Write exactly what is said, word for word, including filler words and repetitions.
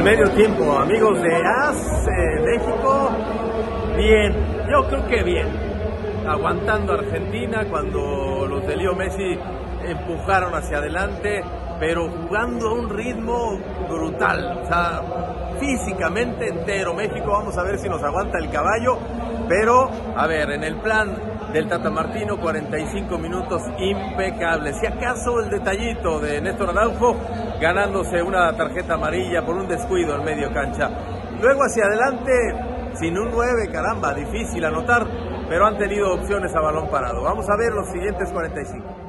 el medio tiempo, amigos de A S eh, México, bien, yo creo que bien, aguantando a Argentina cuando los de Leo Messi empujaron hacia adelante, pero jugando a un ritmo brutal, o sea, físicamente entero. México, vamos a ver si nos aguanta el caballo, pero a ver, en el plan del Tata Martino, cuarenta y cinco minutos impecables. Si acaso el detallito de Néstor Araujo ganándose una tarjeta amarilla por un descuido en medio cancha. Luego hacia adelante, sin un nueve, caramba, difícil anotar, pero han tenido opciones a balón parado. Vamos a ver los siguientes cuarenta y cinco.